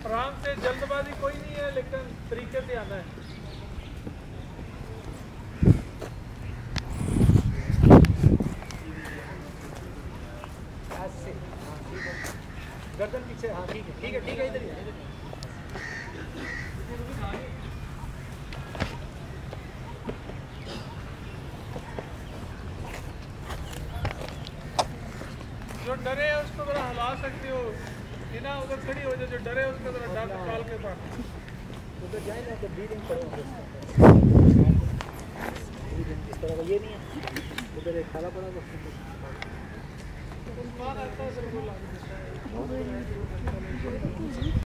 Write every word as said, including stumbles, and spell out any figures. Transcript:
आराम से, जल्दबाजी कोई नहीं है, लेकिन तरीके से आना है। गर्दन पीछे, हाँ ठीक है ठीक है ठीक है, इधर ही जो डरे है उसको जरा हिला सकते हो, बिना उधर खड़ी हो जाए, जो डरे उसको जरा डाल निकाल के पास उधर जाए ना, तो ब्रीदिंग करो। इस तरह का ये नहीं है, उधर एक खाला पड़ा तो